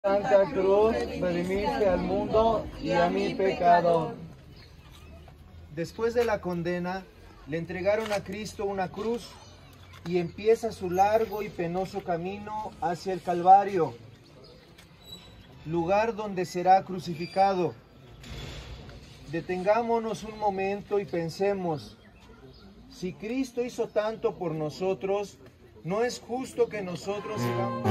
Santa Cruz, redimiste al mundo y a mi pecador. Después de la condena, le entregaron a Cristo una cruz y empieza su largo y penoso camino hacia el Calvario, lugar donde será crucificado. Detengámonos un momento y pensemos, si Cristo hizo tanto por nosotros, ¿no es justo que nosotros sigamos?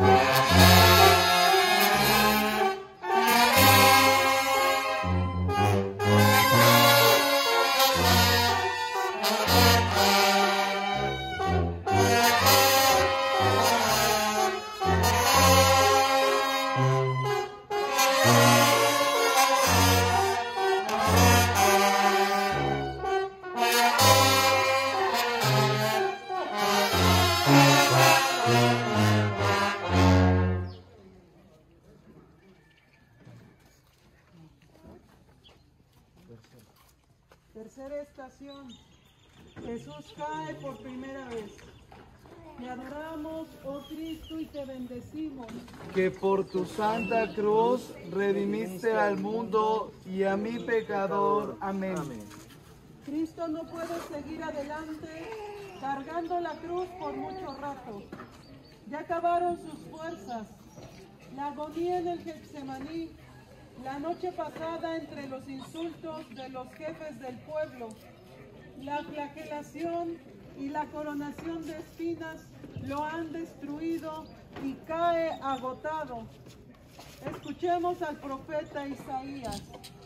Tercera estación. Jesús cae por primera vez. Te adoramos, oh Cristo, y te bendecimos. Que por tu santa cruz redimiste al mundo y a mi pecador. Amén. Cristo no puede seguir adelante cargando la cruz por mucho rato. Ya acabaron sus fuerzas. La agonía en el Getsemaní, la noche pasada entre los insultos de los jefes del pueblo, la flagelación y la coronación de espinas lo han destruido y cae agotado. Escuchemos al profeta Isaías.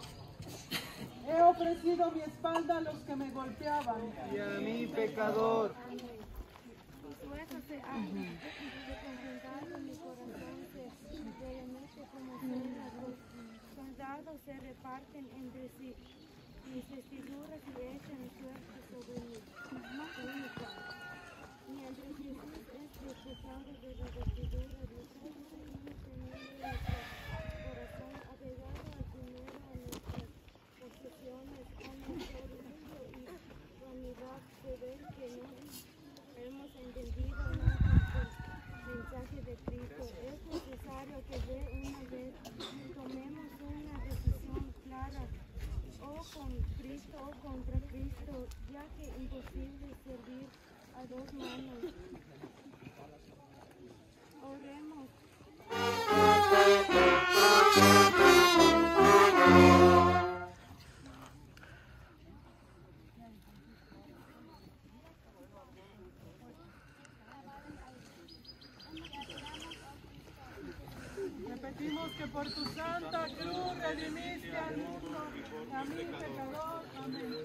He ofrecido mi espalda a los que me golpeaban. Y a mi pecador. Tus huesos se han concentrado en mi corazón, se remete como cena. Los soldados se reparten entre sí mis vestiduras y echan suerte sobre mi túnica. Mientras Jesús es despojado de la vestidura, Dios está teniendo nuestro corazón apegado al primero, a nuestras posesiones, a nuestro orgullo y vanidad de ver que no hemos entendido nada del mensaje de Cristo. Es necesario que de una vez tomemos una decisión clara, o con Cristo o contra Cristo, ya que es imposible servir a dos manos. Oremos. Repetimos que por tu santa cruz redimiste al mundo, a mi pecador. Amén.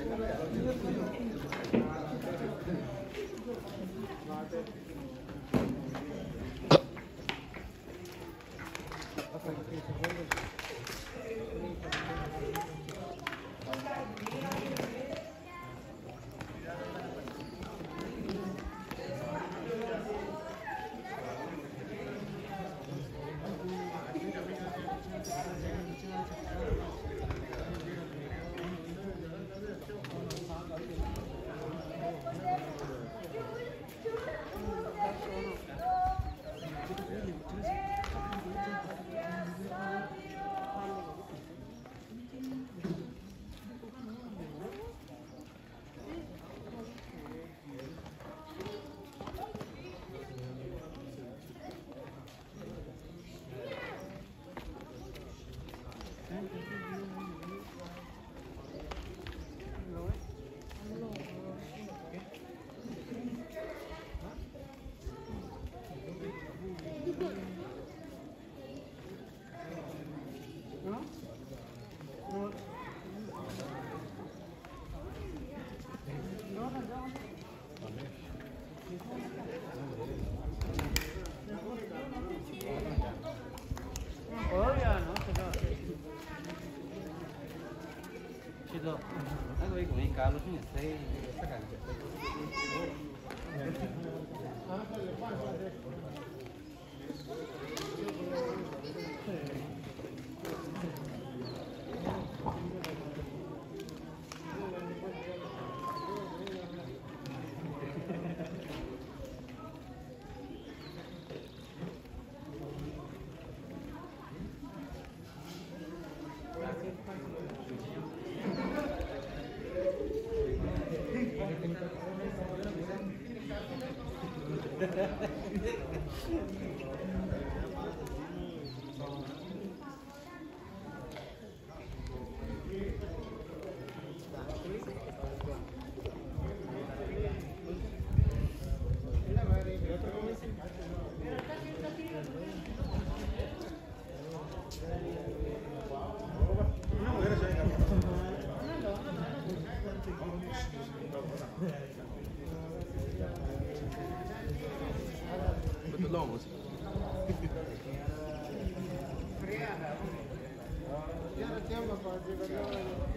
Carlos me sei,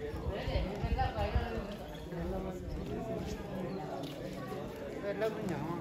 Love me now.